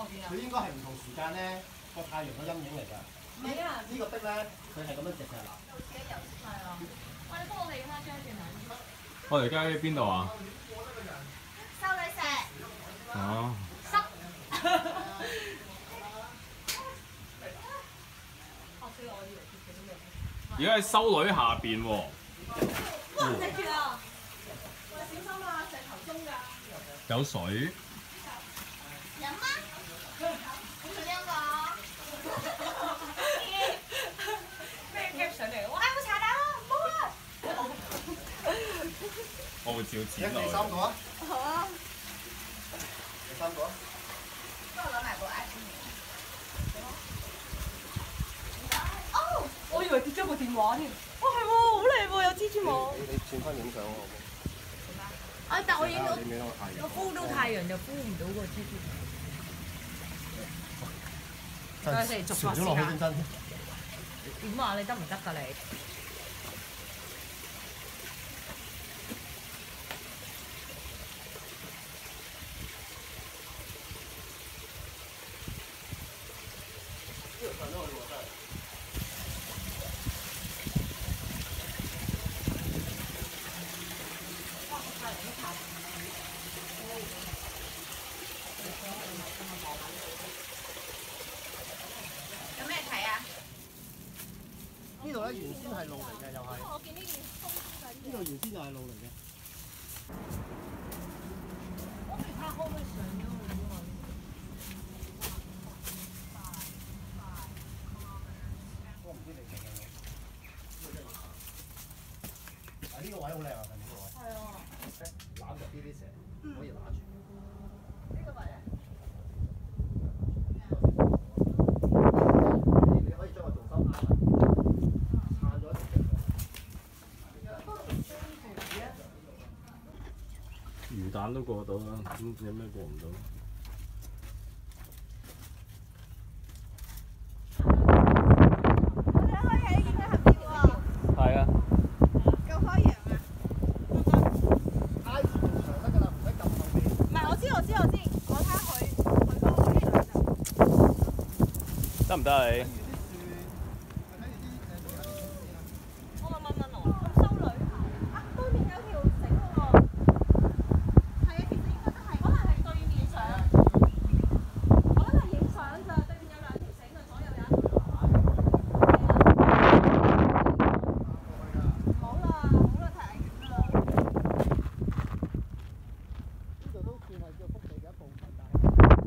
佢應該係唔同時間咧個太陽嘅陰影嚟㗎。唔係啊！呢個壁咧，佢係咁樣直㗎啦。 係啊！我哋幫我哋睇下張轉頭。 我哋而家喺邊度啊？ 修女石。 哦。 濕。 而家喺修女下邊喎。 哇！隻住啊！喂，小心啊！石頭鬆㗎。 有水。 飲啊！咁佢呢個咩 cap 上嚟？哇！冇茶蛋啊！唔好啊！ 我會照剪落去。 第三個啊！ 好啊！ 第三個啊！ 幫我攞埋部 iPhone 嚟。哦！我以為跌咗部電話添。哇係喎，好靚喎，有蜘蛛網。 你轉翻影相好唔好？ 啊！但我影到你影到個太陽。 我敷到太陽就敷唔到個蜘蛛。 真傳咗落去先真。 點啊？你得唔得㗎你？ 呢度上咗去喎真係。 有咩睇啊？ 呢度咧原先係路嚟嘅，又係。 我見呢件風呢度原先就係路嚟嘅。 我哋睇下可唔可以上咗去喎？ 我唔知你睇緊啊！呢個位好靚啊！呢個位。 係啊。 攬住呢啲蛇，可以攬住。 呢個位啊？ 你可以將個重心壓撐咗一條魚蛋都過到啦，咁有咩過唔到？ 我哋可以喺影緊合照喎。 係啊。 夠開揚啊！ 挨住條牆得㗎啦，唔使撳後邊。 唔係，我知。我睇下佢嗰個呢兩就。 得唔得啊你？ 我問我，咁修女啊，對面有條繩喎。係啊，其實應該都係，可能係對面上。我覺得係影相咋，對面有兩條繩啊，左右有一條。好啦，太危險啦。 呢度都算係叫福地嘅一部分，但係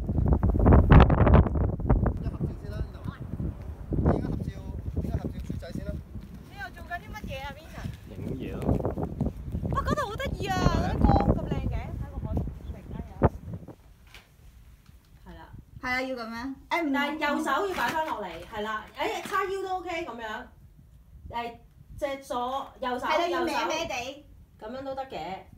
一合照先啦，呢度。影合照豬仔先啦。 你又做緊啲乜嘢啊，Vincent？ 影嘢咯。 哇，嗰度好得意啊！嗰啲光咁靚嘅，睇個海突然間有。係啦。 係啊，要咁樣。 但係右手要擺翻落嚟，係啦。叉腰都 OK 咁樣。隻左右手係啦，要右手歪歪地。 咁樣都得嘅。